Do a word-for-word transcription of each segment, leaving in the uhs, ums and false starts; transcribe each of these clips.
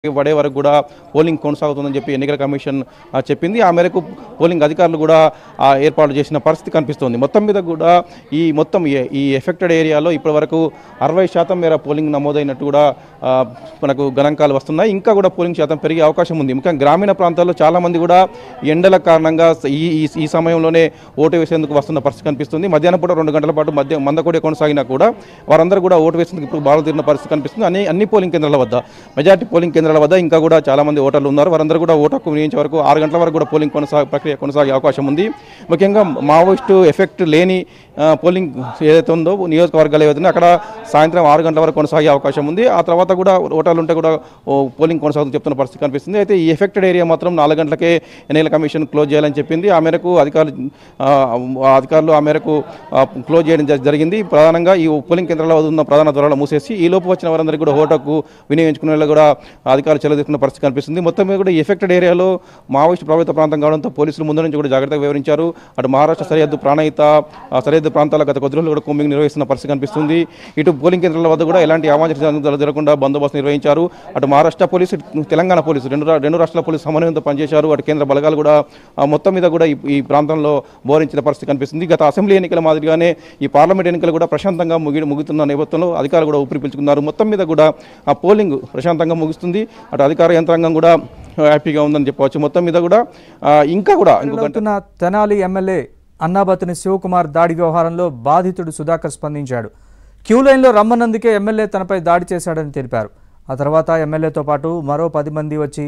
పడే వరకు కూడా పోలింగ్ కొనసాగుతుందని చెప్పి ఎన్నికల కమిషన్ చెప్పింది. ఆ మేరకు పోలింగ్ అధికారులు కూడా ఏర్పాటు చేసిన పరిస్థితి కనిపిస్తోంది. మొత్తం మీద కూడా ఈ మొత్తం ఈ ఎఫెక్టెడ్ ఏరియాలో ఇప్పటి వరకు అరవై శాతం మేర పోలింగ్ నమోదైనట్టు కూడా మనకు గణాంకాలు వస్తున్నాయి. ఇంకా కూడా పోలింగ్ శాతం పెరిగే అవకాశం ఉంది. ముఖ్యంగా గ్రామీణ ప్రాంతాల్లో చాలామంది కూడా ఎండల కారణంగా ఈ ఈ సమయంలోనే ఓటు వేసేందుకు వస్తున్న పరిస్థితి కనిపిస్తుంది. మధ్యాహ్నం పూట రెండు గంటల పాటు మధ్య మందకొడి కొనసాగినా కూడా వారందరూ కూడా ఓటు వేసేందుకు ఇప్పుడు బారులు తీరిన పరిస్థితి కనిపిస్తుంది. అన్ని అన్ని పోలింగ్ కేంద్రాల వద్ద మెజార్టీ పోలింగ్ కేంద్రాల వద్ద ఇంకా కూడా చాలా మంది ఓటర్లు ఉన్నారు. వారందరూ కూడా ఓటు హక్కు వినియోగించే వరకు ఆరు గంటల వరకు కూడా పోలింగ్ కొనసాగే ప్రక్రియ కొనసాగే అవకాశం ఉంది. ముఖ్యంగా మావోయిస్టు ఎఫెక్ట్ లేని పోలింగ్ ఏదైతే ఉందో నియోజకవర్గాలు ఏదైతే అక్కడ సాయంత్రం ఆరు గంటల వరకు కొనసాగే అవకాశం ఉంది. ఆ తర్వాత కూడా ఓటర్లు ఉంటే కూడా పోలింగ్ కొనసాగుతూ చెప్తున్న పరిస్థితి కనిపిస్తుంది. అయితే ఈ ఎఫెక్టెడ్ ఏరియా మాత్రం నాలుగు గంటలకే ఎన్నికల కమిషన్ క్లోజ్ చేయాలని చెప్పింది. ఆ మేరకు అధికారులు అధికారులు ఆ మేరకు క్లోజ్ చేయడం జరిగింది. ప్రధానంగా ఈ పోలింగ్ కేంద్రాల వద్ద ఉన్న ప్రధాన ద్వారాలు మూసేసి ఈ లోపు వచ్చిన వారందరికీ కూడా ఓటు హక్కు వినియోగించుకునే కూడా అధికారులు చెలదీస్తున్న పరిస్థితి కనిపిస్తుంది. మొత్తం మీద కూడా ఈ ఎఫెక్టెడ్ ఏరియాలో మావోయిస్టు ప్రభావిత ప్రాంతం కావడంతో పోలీసులు ముందు నుంచి కూడా జాగ్రత్తగా వివరించారు. అటు మహారాష్ట్ర సరిహద్దు ప్రాణహిత సరిహద్దు ప్రాంతాల గత కొద్ది రోజులు కూడా కూంబింగ్ నిర్వహిస్తున్న పరిస్థితి కనిపిస్తుంది. ఇటు పోలింగ్ కేంద్రాల వద్ద కూడా ఎలాంటి అవాంఛనీయ జరగకుండా బందోబస్తు నిర్వహించారు. అటు మహారాష్ట్ర పోలీసు తెలంగాణ పోలీసు రెండు రెండు రాష్ట్రాల పోలీసు సమన్వయంతో పనిచేశారు. అటు కేంద్ర బలగాలు కూడా మొత్తం మీద కూడా ఈ ప్రాంతంలో బోరించిన పరిస్థితి కనిపిస్తుంది. గత అసెంబ్లీ ఎన్నికల మాదిరిగానే ఈ పార్లమెంట్ ఎన్నికలు కూడా ప్రశాంతంగా ముగి ముగుతున్న నేపథ్యంలో అధికారులు కూడా ఊపిరి పీల్చుకున్నారు. మొత్తం మీద కూడా ఆ పోలింగ్ ప్రశాంతంగా ముగుస్తుంది. అటు అధికార యంత్రాంగం కూడా హ్యాపీగా ఉందని చెప్పవచ్చు. మొత్తం మీద కూడా ఇంకా కూడా ఇంకొక తెనాలి ఎమ్మెల్యే అన్నాబతిని శివకుమార్ దాడి వ్యవహారంలో బాధితుడు సుధాకర్ స్పందించాడు. క్యూ లైన్లో రమ్మన్నందుకే ఎమ్మెల్యే తనపై దాడి చేశాడని తెలిపారు. ఆ తర్వాత ఎమ్మెల్యేతో పాటు మరో పది మంది వచ్చి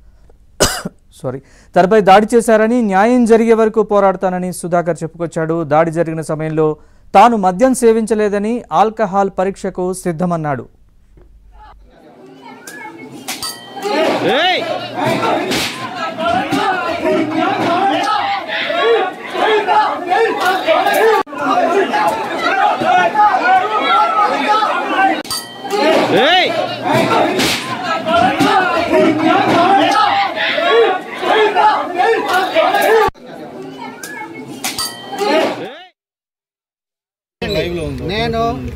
సారీ తనపై దాడి చేశారని, న్యాయం జరిగే వరకు పోరాడతానని సుధాకర్ చెప్పుకొచ్చాడు. దాడి జరిగిన సమయంలో తాను మద్యం సేవించలేదని, ఆల్కహాల్ పరీక్షకు సిద్ధమన్నాడు. నేను